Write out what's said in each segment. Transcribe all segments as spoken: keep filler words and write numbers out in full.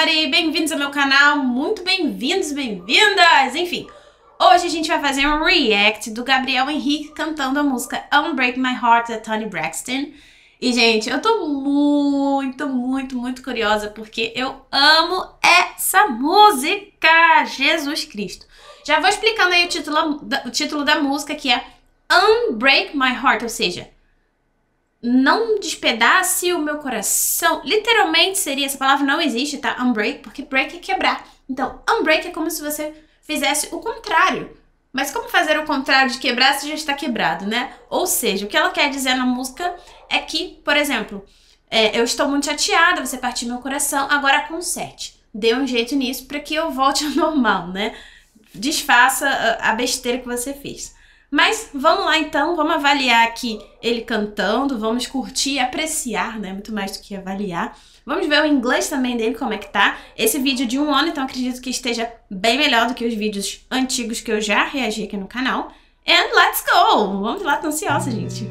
everybody! Bem-vindos ao meu canal, muito bem-vindos, bem-vindas! Enfim, hoje a gente vai fazer um react do Gabriel Henrique cantando a música Unbreak My Heart, da Toni Braxton. E, gente, eu tô muito, muito, muito curiosa porque eu amo essa música! Jesus Cristo! Já vou explicando aí o título, o título da música, que é Unbreak My Heart, ou seja, não despedace o meu coração. Literalmente seria, essa palavra não existe, tá? Unbreak, porque break é quebrar. Então, unbreak é como se você fizesse o contrário. Mas como fazer o contrário de quebrar se já está quebrado, né? Ou seja, o que ela quer dizer na música é que, por exemplo, é, eu estou muito chateada, você partiu meu coração, agora conserte. Dê um jeito nisso para que eu volte ao normal, né? Desfaça a besteira que você fez. Mas vamos lá então, vamos avaliar aqui ele cantando, vamos curtir e apreciar, né? Muito mais do que avaliar. Vamos ver o inglês também dele, como é que tá. Esse vídeo de um ano, então acredito que esteja bem melhor do que os vídeos antigos que eu já reagi aqui no canal. And let's go! Vamos lá, tô ansiosa, gente.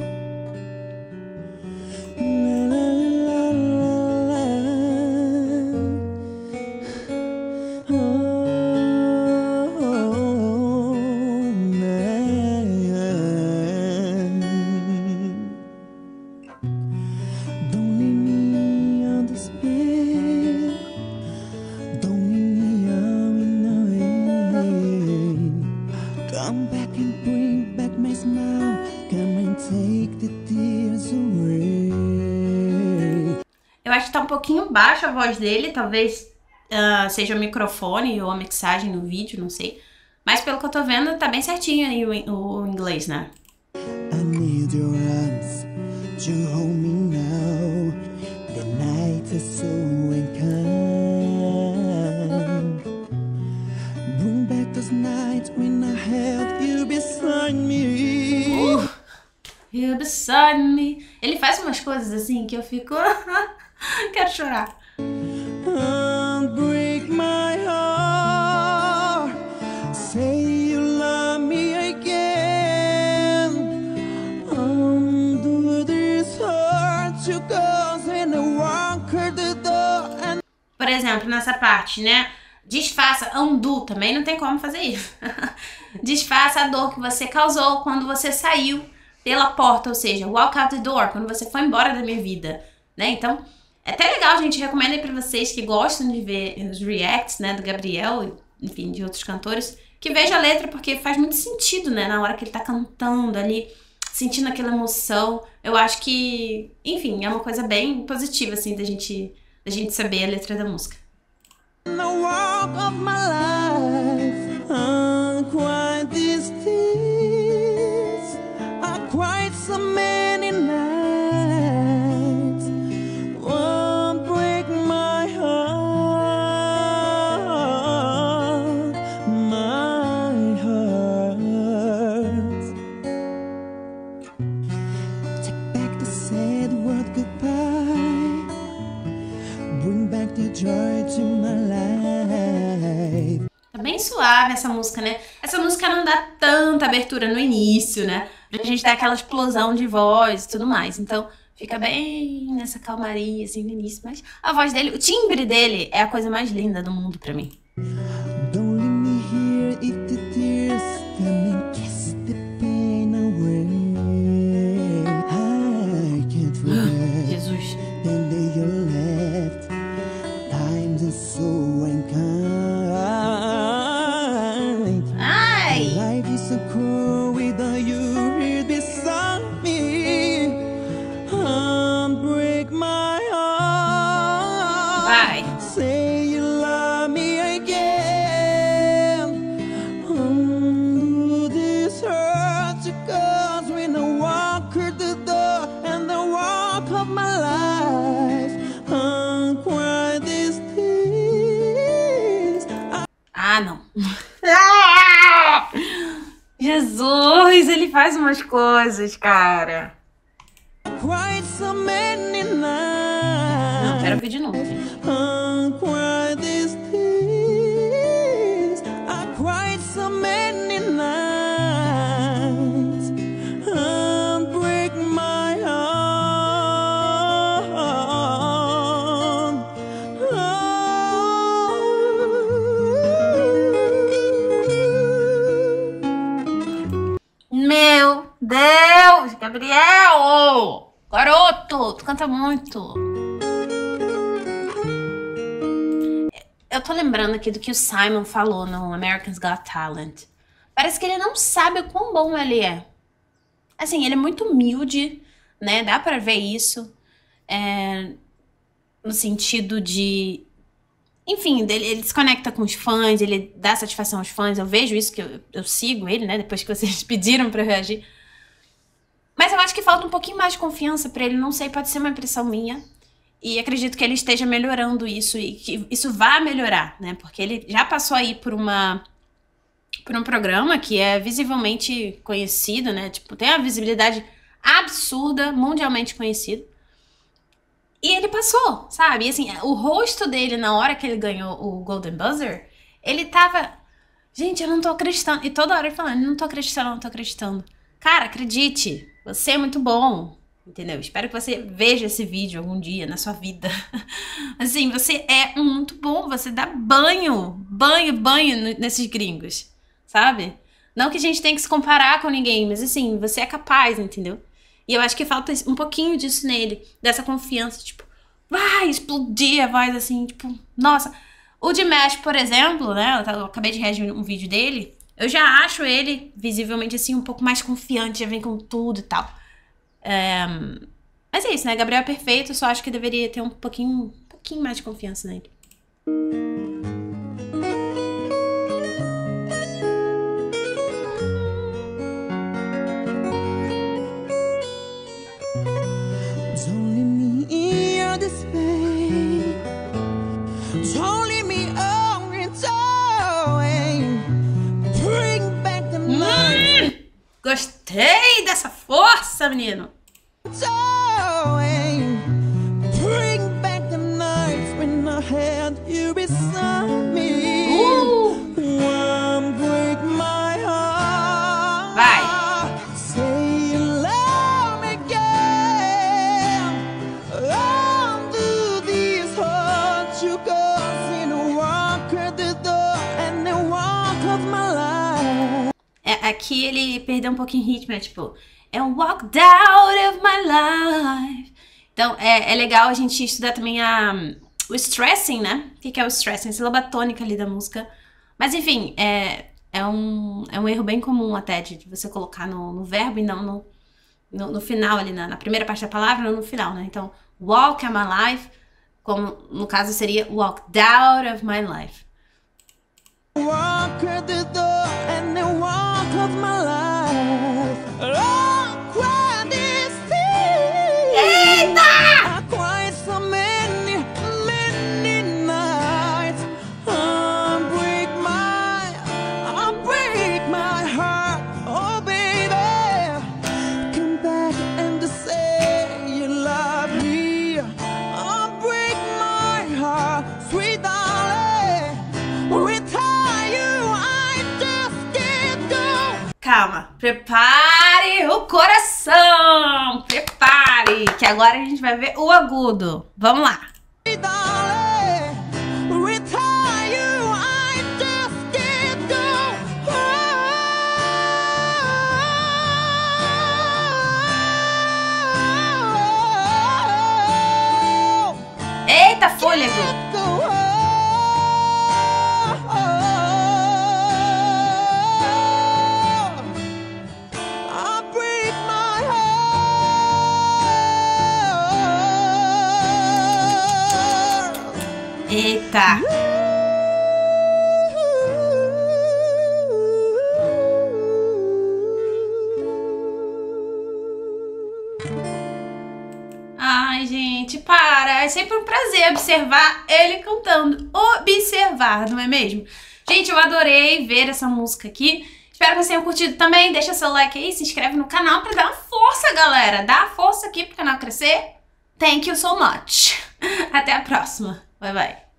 Eu acho que tá um pouquinho baixa a voz dele, talvez uh, seja o microfone ou a mixagem no vídeo, não sei. Mas pelo que eu tô vendo, tá bem certinho aí o, o inglês, né? I need your arms to hold me now. The night is so unkind. Bring back those nights when I held you beside me. Uh, you beside me. Ele faz umas coisas assim que eu fico... Quero chorar. Unbreak my heart. Say you love me again. Undo this heart you goes and walk the door and... Por exemplo, nessa parte, né? Desfaça, undo, também não tem como fazer isso. Desfaça a dor que você causou quando você saiu pela porta, ou seja, walk out the door, quando você foi embora da minha vida, né? Então, é até legal, gente, recomendo aí pra vocês que gostam de ver os reacts, né, do Gabriel, enfim, de outros cantores, que vejam a letra, porque faz muito sentido, né, na hora que ele tá cantando ali, sentindo aquela emoção. Eu acho que, enfim, é uma coisa bem positiva, assim, da gente, da gente saber a letra da música. No walk of my life, unquiet these tears, I cried so many nights. Tá bem suave essa música, né? Essa música não dá tanta abertura no início, né? Pra gente dar aquela explosão de voz e tudo mais. Então, fica bem nessa calmaria, assim, no início. Mas a voz dele, o timbre dele é a coisa mais linda do mundo pra mim. Don't leave me here if the tears come and kiss the pain away. I can't forget. Jesus. The day you left. Times are so unkind. Ai! Life is so cruel without you here beside me. Unbreak my heart. Vai. Say you love me again. Undo this hurt because when I walk through the door and the walk of my life, unquiet these tears. Ah, não. Jesus, ele faz umas coisas, cara. Não, quero ouvir de novo, gente. Gabriel! Garoto, tu canta muito. Eu tô lembrando aqui do que o Simon falou no America's Got Talent. Parece que ele não sabe o quão bom ele é. Assim, ele é muito humilde, né? Dá pra ver isso. É, no sentido de... Enfim, ele, ele se conecta com os fãs, ele dá satisfação aos fãs. Eu vejo isso, que eu, eu sigo ele, né? Depois que vocês pediram pra eu reagir. Mas eu acho que falta um pouquinho mais de confiança pra ele. Não sei, pode ser uma impressão minha. E acredito que ele esteja melhorando isso e que isso vai melhorar, né? Porque ele já passou aí por uma... por um programa que é visivelmente conhecido, né? Tipo, tem uma visibilidade absurda, mundialmente conhecido. E ele passou, sabe? E assim, o rosto dele na hora que ele ganhou o Golden Buzzer, ele tava... Gente, eu não tô acreditando. E toda hora ele falando, não tô acreditando, não tô acreditando. Cara, acredite, você é muito bom, entendeu? Espero que você veja esse vídeo algum dia na sua vida. Assim, você é muito bom, você dá banho, banho, banho nesses gringos, sabe? Não que a gente tenha que se comparar com ninguém, mas assim, você é capaz, entendeu? E eu acho que falta um pouquinho disso nele, dessa confiança, tipo, vai explodir a voz assim, tipo, nossa. O Dimash, por exemplo, né, eu acabei de reagir um vídeo dele, eu já acho ele, visivelmente assim, um pouco mais confiante, já vem com tudo e tal. É... Mas é isso, né, Gabriel é perfeito, eu só acho que deveria ter um pouquinho, um pouquinho mais de confiança nele. Gostei dessa força, menino. Uh! Vai. Aqui ele perdeu um pouquinho em ritmo, é tipo... And walked out of my life. Então, é, é legal a gente estudar também a, o stressing, né? O que, que é o stressing? A sílaba tônica ali da música. Mas, enfim, é, é, um, é um erro bem comum até de, de você colocar no, no verbo e não no, no, no final ali, na, na primeira parte da palavra, não no final, né? Então, walk of my life, como no caso seria walked out of my life. Walk at the door and the walk of my life. Oh, cry this sea. Eita! I cried so many, many nights. I break my, I break my heart. Oh, baby, come back and say you love me. I break my heart, sweet darling. With calma, prepare o coração, prepare, que agora a gente vai ver o agudo. Vamos lá. Eita, fôlego. Eita! Ai, gente, para! É sempre um prazer observar ele cantando. Observar, não é mesmo? Gente, eu adorei ver essa música aqui. Espero que vocês tenham curtido também. Deixa seu like aí, se inscreve no canal pra dar uma força, galera. Dá força aqui pro canal crescer. Thank you so much. Até a próxima. Bye, bye.